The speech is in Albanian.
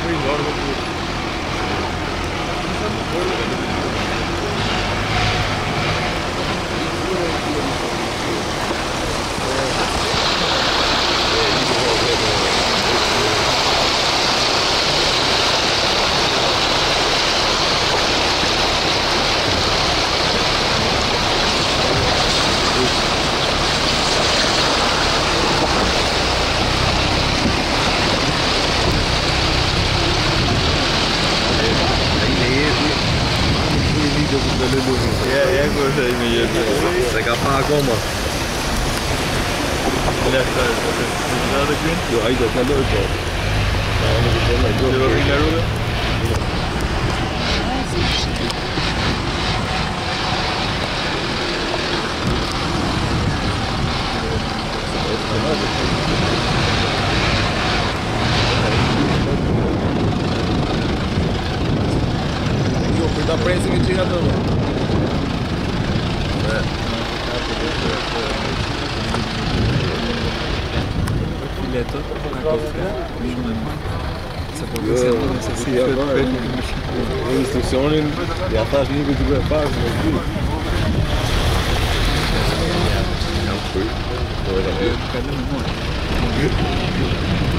Jeigu žaidžiu, tai ką pagoma. Lėkta, žada green? Jo, aido, nedaug to. Tai va, nerūda? Da presa que tira do... Fileto, na costa, essa posição não necessita Le istruzioni le fai lì che tu fai, Cadê o